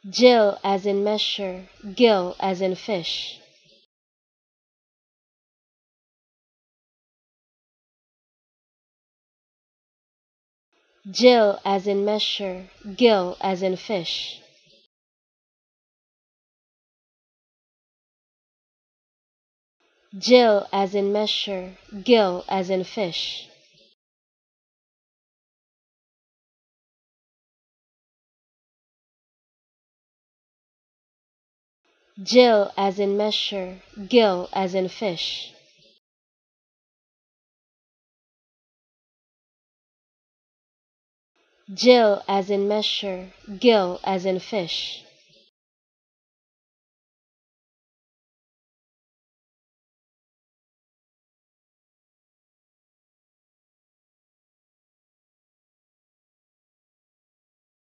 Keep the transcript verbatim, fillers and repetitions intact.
Jill as in measure, gill as in fish. Jill as in measure, gill as in fish. Jill as in measure, gill as in fish. Jill as in measure, gill as in fish. Jill as in measure, gill as in fish.